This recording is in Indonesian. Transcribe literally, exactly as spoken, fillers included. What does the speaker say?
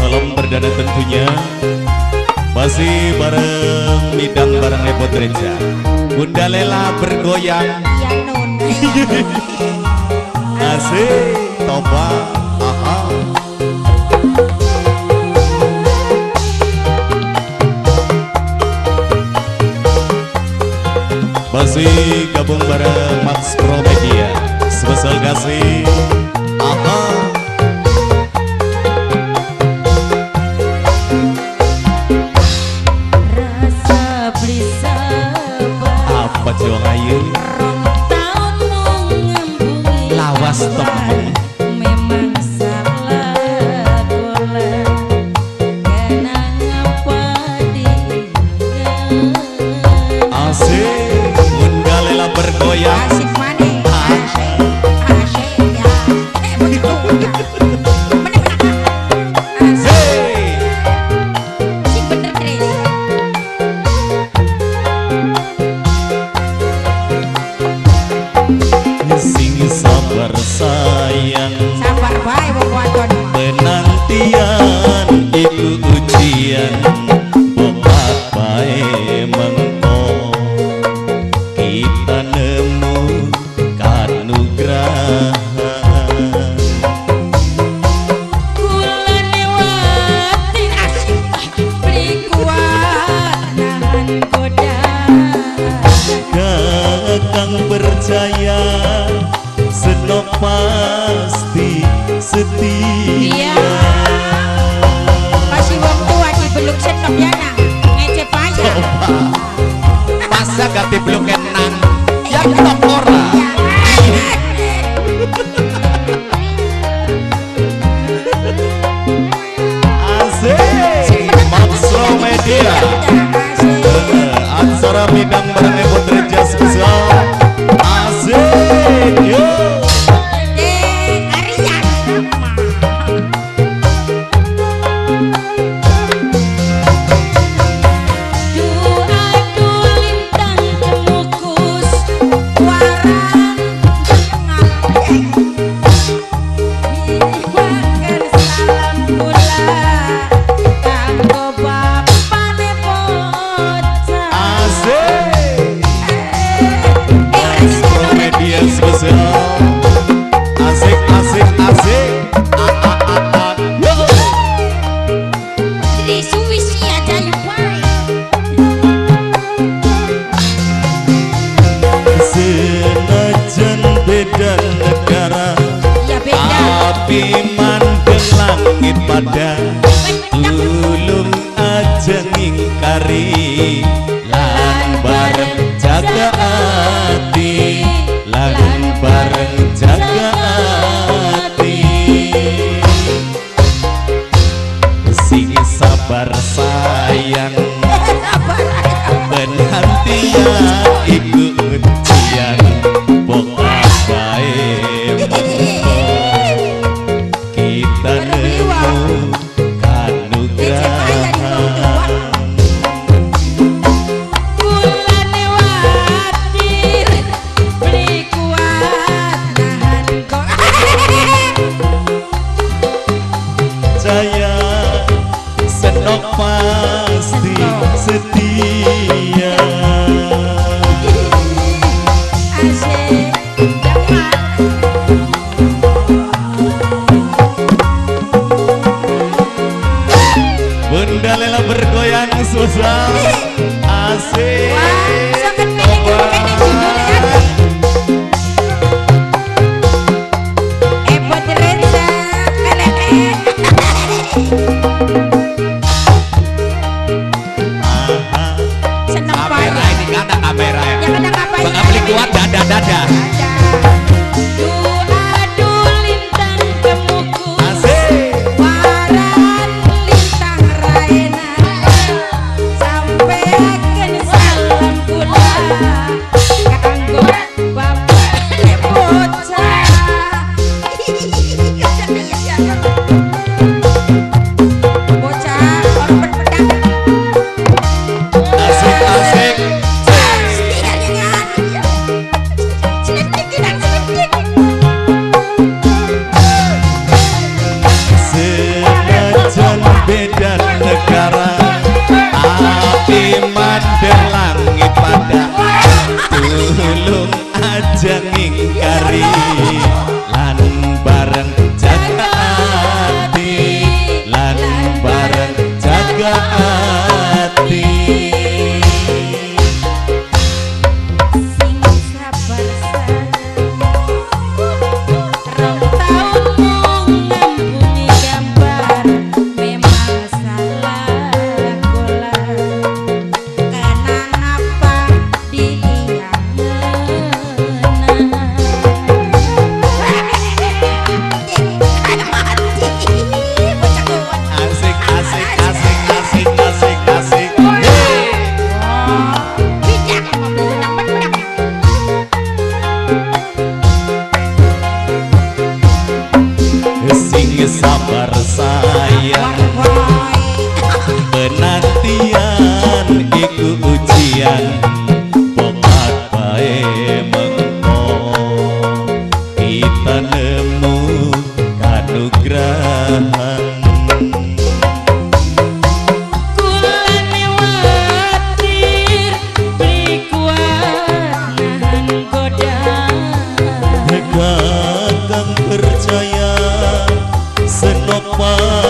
salam perdana tentunya masih bareng Midang bareng Epot Reja. Bunda Lela bergoyang. Iya nun. Asik, toba, aha. Masih gabung bareng Max Pro Media. Spesial kasih, aha. Rasa beli sabar. Apa juang ayu? Rong taun mau ngambungi. Lawas temen. Memang salah kula. Kenang apa diinggal. Asik, Bunda Lela bergoyang. Asik maning. Asik. Asik ya. Eh begitu. Asik. Sing bener Kris. Sing sabar sayang, Sabar bae wong wadon. penantian iku ujian, bokat bae mengko kita nemu kanugrahan. Kula newati asik beli kuat nahan godaan. Kakang percaya senok pasti setia. Iya. Masih wong tua dibeluk senok ya nang ngecep aja. Masa gak dibeluk enang yang tok ora. Asik, Maxro Media. Acara Midang bareng Epot Reja spesial. Asik, yo. Dek Aryan. Adu lintang kemukus waran tengah. Makan salam kula kanggo bapane bocah. Asik, Maxro Media spesial. Asik, asik, asik. Ah, ah, ah, ah. Yo. Jadi suwisi aja yang baik. Senajan beda negara, Ya beda. tapi mandeng langit pada tulung aja ngingkari lan bareng jaga hati, lan bareng jaga hati. Sing sabar sayang, penantian iku ujian, bokat bae mengko kita nemu kanugrahan. Kula newatir beli kuat nahan kok. Saya senok pasti setia. Asik jangan. Bunda Lela bergoyang susah. Asik. Wah, sangat milik kene judulnya. Epot Reja keleke. Aha. Seneng Kamera banget. ini kan ada kamera ya. Yang ada apa Bang beli kuat dada dada. Adu lintang kemukus Asik. waran lintang raena sampai akan salam kula beda negara, tapi mandor langit pada tulung aja ngingkari, lan bareng jaga hati, lan bareng jaga hati. Sing sabar sayang, rong taunmu ngambungi gambar, memang salah kula. Kenapa Asik asik asik asik asik asik. Sing sabar sayang, penantian iku ujian, pokat bae mengko kita nemu kanugrahan. kulane watir prikuat nahan godaan. Kakang percaya senopan